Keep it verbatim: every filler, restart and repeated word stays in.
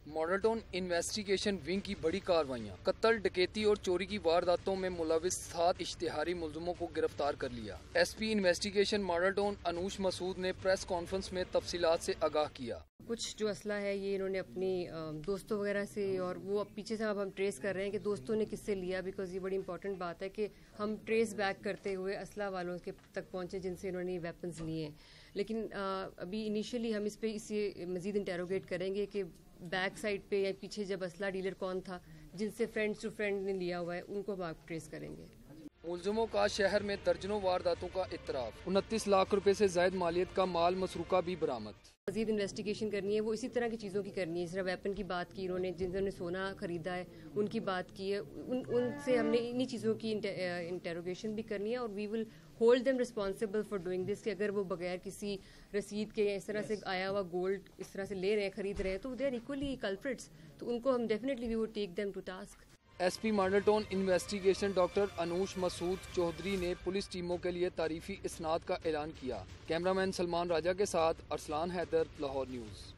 Model town investigation wing کی بڑی کارروائیاں، قتل، ڈکیتی اور چوری کی وارداتوں میں ملوث سات اشتہاری ملزموں کو گرفتار کر لیا۔ S P investigation model town Anoosh Masood نے پریس کانفرنس میں تفصیلات سے آگاہ کیا۔ کچھ جو اسلحہ ہے یہ انہوں نے اپنی دوستوں وغیرہ سے، اور وہ اب پیچھے سے اب ہم ٹریس کر رہے ہیں کہ دوستوں نے کس سے لیا، بیکاز یہ بڑی امپورٹنٹ بات ہے کہ ہم ٹریس بیک کرتے ہوئے اسلحہ والوں کے تک پہنچے جن سے انہوں نے ویپنز لیے ہیں۔ لیکن ابھی انیشلی ہم اس پہ اسے مزید انٹیروگیٹ کریں گے کہ بیک سائڈ پہ یا پیچھے جب اسلحہ ڈیلر کون تھا جن سے فرینڈ ٹو فرینڈ نے لیا ہوا ہے، ان کو آپ ٹریس کریں گے۔ ملزموں کا شہر میں درجنوں وارداتوں کا اعتراف، انتیس لاکھ روپے سے زائد مالیت کا مال مسروقہ بھی برآمد۔ مزید انویسٹیگیشن کرنی ہے، وہ اسی طرح کی چیزوں کی کرنی ہے، جس طرح ویپن کی بات کی انہوں نے، جنہوں نے سونا خریدا ہے ان کی بات کی ہے، ان ان سے ہم نے انہی چیزوں کی انٹیروگیشن بھی کرنی ہے، اور we will hold them responsible for doing this, کہ اگر وہ بغیر کسی رسید کے یا اس طرح سے آیا ہوا گولڈ اس طرح سے لے رہے ہیں، خرید رہے ہیں، تو دے آر ایکولی کلپریٹس، تو ان کو ہم definitely we will take them to task. S P model town investigation doctor Anoosh Masood Chaudhry نے پولیس ٹیموں کے لیے تعریفی اسناد کا اعلان کیا۔ کیمرہ مین سلمان راجہ کے ساتھ ارسلان حیدر، لاہور نیوز۔